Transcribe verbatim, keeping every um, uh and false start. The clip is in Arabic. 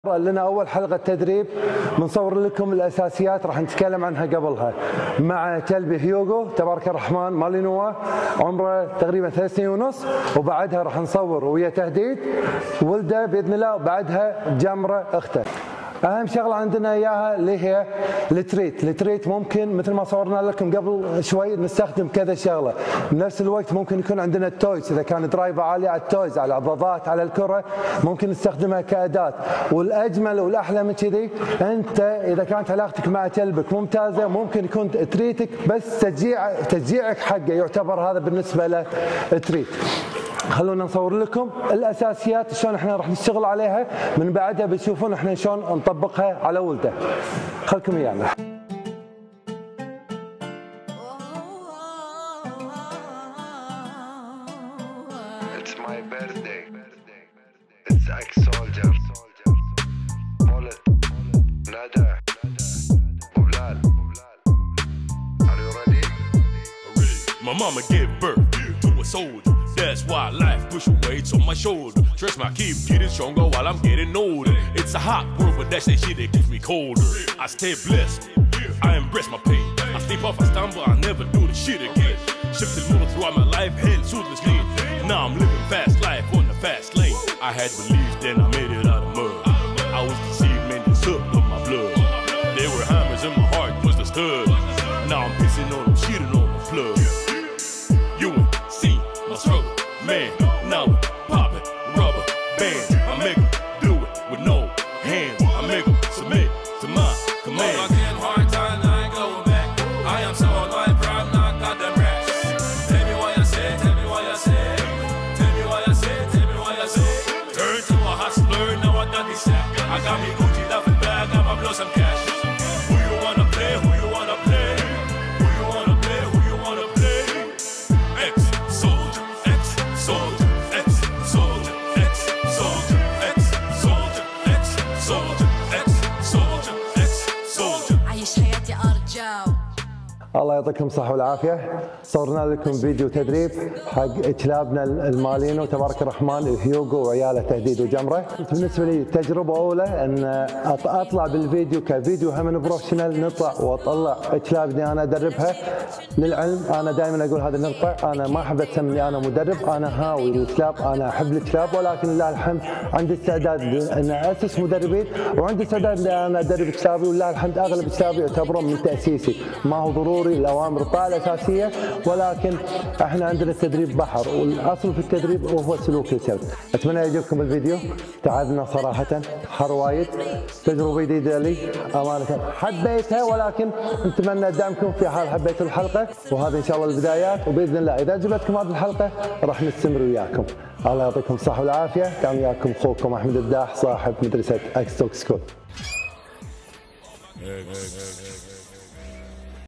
لنا اول حلقه تدريب بنصور لكم الاساسيات راح نتكلم عنها قبلها مع كلبي هيوغو تبارك الرحمن مالينوا عمره تقريبا ثلاث سنين ونص، وبعدها راح نصور ويا تهديد ولده باذن الله، وبعدها جمره اخته. اهم شغله عندنا اياها اللي هي التريت، التريت ممكن مثل ما صورنا لكم قبل شوي نستخدم كذا شغله، بنفس الوقت ممكن يكون عندنا التويز اذا كان درايفر عالي على التويز على العضادات على الكره ممكن نستخدمها كاداه، والاجمل والاحلى من كذي انت اذا كانت علاقتك مع كلبك ممتازه ممكن يكون تريتك بس تشجيع تشجيعك حقه يعتبر هذا بالنسبه له تريت. خلونا نصور لكم الاساسيات شلون احنا راح نشتغل عليها، من بعدها بتشوفون احنا شلون نطبقها على ولده. خلكم ويانا. It's my birthday. It's ex-soldier. Bullet. Nada. Bilal. Are you ready? My mama gave birth to a soldier. That's why life pushing weights on my shoulder. Trust me, I keep getting stronger while I'm getting older. It's a hot world, but that's that shit that keeps me colder. I stay blessed. I embrace my pain. I sleep off, I stumble, I never do the shit again. Shifted more throughout my life, held suitlessly. Now I'm living fast life on the fast lane. I had beliefs, then I made it out of mud. I was deceived, man, the sucked up my blood. There were hammers in my heart, was the stud. Now I'm pissing on them, shitting on the flood. You ain't seen my struggle, man. Now I'm popping rubber bands. I make them do it with no hands. I make them submit to my command. All again, hard time, I ain't going back. I am so alive, proud, not got them rats. Tell me why I say, tell me why I say. Tell me why I say, tell me why I say. Turn to a hustler, now I got this sack. I got me Gucci duffel bag, I'ma blow some cash. Who you wanna play, who you wanna play? Who you wanna play, who you wanna play? Ex-soldier, ex-soldier, ex-soldier, ex-soldier, ex-soldier, ex-soldier, ex-soldier, ex-soldier. عيش حياتي أرجاو. الله يعطيكم الصحة والعافية. صورنا لكم فيديو تدريب حق كلابنا المالينو تبارك الرحمن هيوغو وعياله تهديد وجمره. بالنسبة لي تجربة أولى أن أطلع بالفيديو كفيديو هم بروفيشنال، نطلع وأطلع كلابني أنا أدربها. للعلم أنا دائما أقول هذه النقطة، أنا ما أحب أسمي أنا مدرب، أنا هاوي الكلاب، أنا أحب الكلاب، ولكن لله الحمد عندي استعداد أن أسس مدربين، وعندي استعداد أن أنا أدرب كلابي، ولله الحمد أغلب كلابي يعتبرون من تأسيسي، ما هو ضروري الأوامر الطاعة الأساسية، ولكن احنا عندنا التدريب بحر، والاصل في التدريب هو سلوك الكلب. اتمنى يعجبكم الفيديو، تعبنا صراحه حر وايد، تجربه جديده لي امانه حبيتها، ولكن نتمنى دعمكم في حال حبيتوا الحلقه، وهذا ان شاء الله البدايات، وباذن الله اذا عجبتكم هذه الحلقه راح نستمر وياكم. الله يعطيكم الصحه والعافيه، كان وياكم اخوكم احمد الداح صاحب مدرسه اكس دوغ سكول.